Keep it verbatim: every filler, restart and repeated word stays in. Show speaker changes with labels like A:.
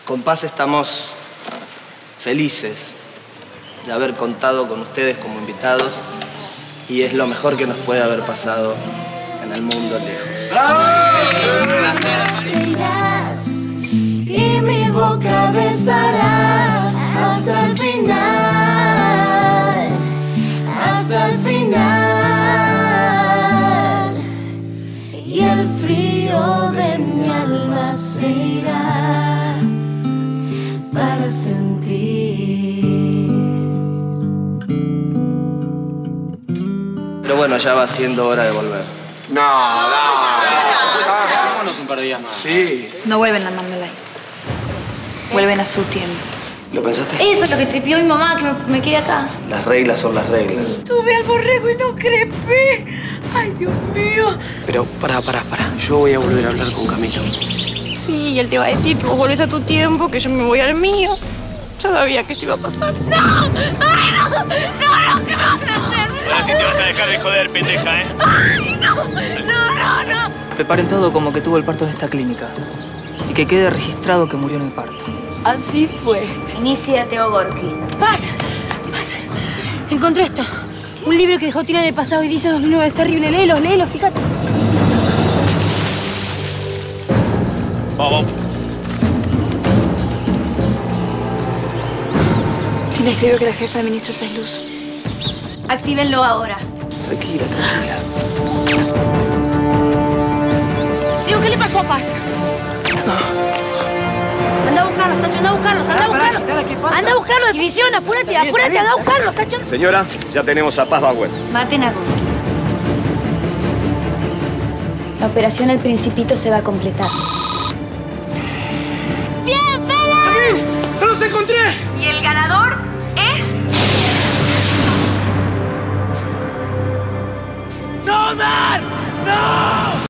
A: Con Paz estamos felices de haber contado con ustedes como invitados y es lo mejor que nos puede haber pasado en el mundo lejos.
B: Y mi boca besarás hasta el final, hasta el final. Y el frío de mi alma se irá para sentir.
A: Pero bueno, ya va siendo hora de volver.
C: No, no. Quedémonos un par de días más.
A: Sí.
D: No vuelven a Mandalay. Vuelven a su tiempo.
A: ¿Lo pensaste?
E: Eso es lo que tripió mi mamá, que me, me quede acá.
A: Las reglas son las reglas.
D: Tuve al borrego y no crepé. Ay, Dios mío.
F: Pero pará, pará, pará. Yo voy a volver a hablar con Camilo.
E: Sí, y él te va a decir que vos volvés a tu tiempo, que yo me voy al mío. Yo sabía que esto iba a pasar. ¡No! ¡Ay, no! ¡No, no! ¿Qué me vas a hacer?
G: Ahora sí te vas a dejar de joder, pendeja, ¿eh?
E: ¡Ay, no! ¡No, no, no!
F: Preparen todo como que tuvo el parto en esta clínica. Y que quede registrado que murió en el parto.
D: Así fue.
E: Inicia Teo Gorki.
H: ¡Pasa! Encontré esto. Un libro que dejó Tina en el pasado y dice dos mil nueve. Es terrible. Léelo, léelo, fíjate.
G: Vamos.
H: Tina escribió que la jefa de ministros es Luz.
E: Actívenlo ahora.
F: Tranquila, tranquila.
E: Digo, ¿qué le pasó a Paz?
H: Anda a buscarlos, Tacho, anda a buscarlos, anda a buscarlos. Anda a buscarlos, división, apúrate, apúrate, anda a buscarlos, Tacho.
G: Señora, ya tenemos a Paz Bagüel.
E: Maten a Gorki.
I: La operación El Principito se va a completar.
E: ¡Bien, Fela!
F: ¡No los encontré!
E: Y el ganador es...
F: ¡No, Mar! ¡No!